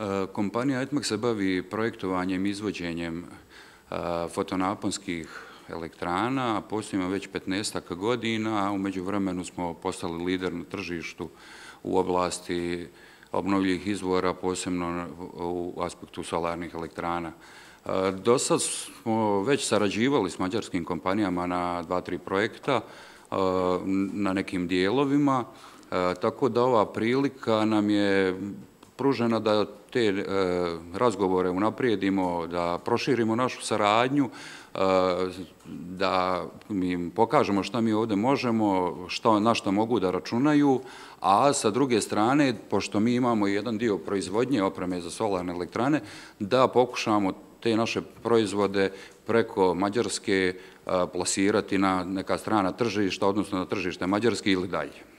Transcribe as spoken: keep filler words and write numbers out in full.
Kompanija Etmak se bavi projektovanjem i izvođenjem fotonaponskih elektrana, postojimo već petnaestak godina, a u međuvremenu smo postali lider na tržištu u oblasti obnovljivih izvora, posebno u aspektu solarnih elektrana. Do sad smo već sarađivali s mađarskim kompanijama na dva, tri projekta, na nekim dijelovima, tako da ova prilika nam je pružena da te razgovore unaprijedimo, da proširimo našu saradnju, da im pokažemo šta mi ovdje možemo, na šta mogu da računaju, a sa druge strane, pošto mi imamo jedan dio proizvodnje opreme za solarne elektrane, da pokušamo te naše proizvode preko Mađarske plasirati na neka strana tržišta, odnosno na tržište Mađarske ili dalje.